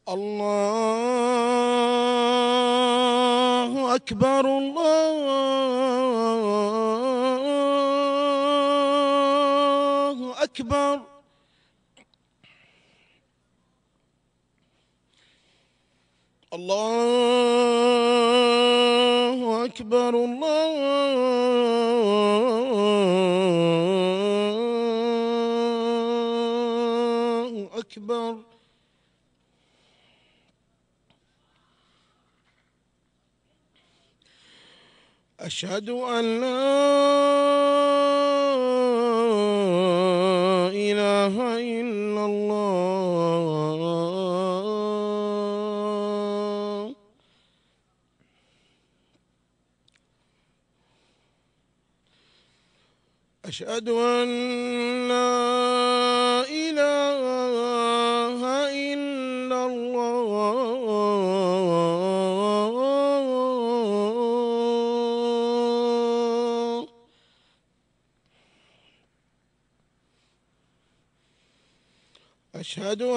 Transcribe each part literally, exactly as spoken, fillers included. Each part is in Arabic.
الله أكبر الله أكبر. الله أكبر الله أكبر. أشهد أن لا إله إلا الله. أشهد أن لا إله إلا الله. أشهد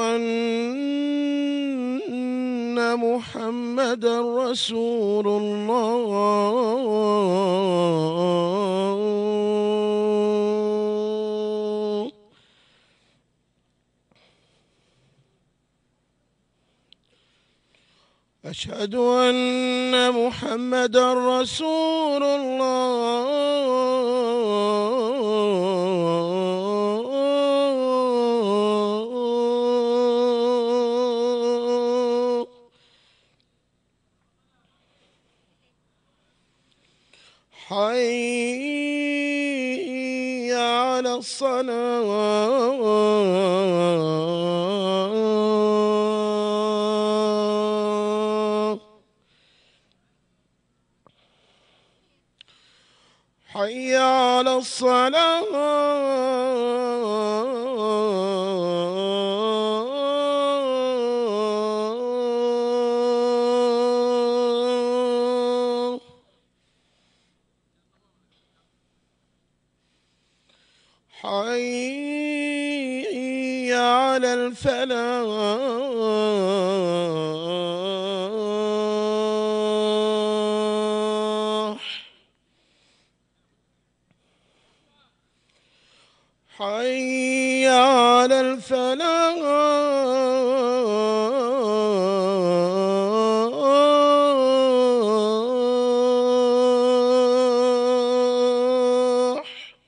أن محمدًا رسول الله. أشهد أن محمدًا رسول الله. حي على الصلاة. حي على الصلاة. حي على الفلاح. حي على الفلاح.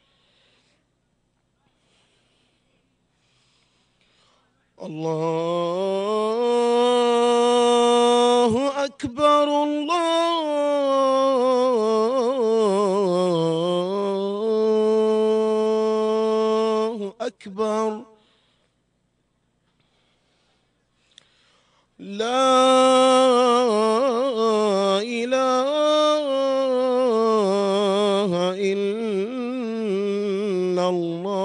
الله أكبر الله أكبر. لا إله إلا الله.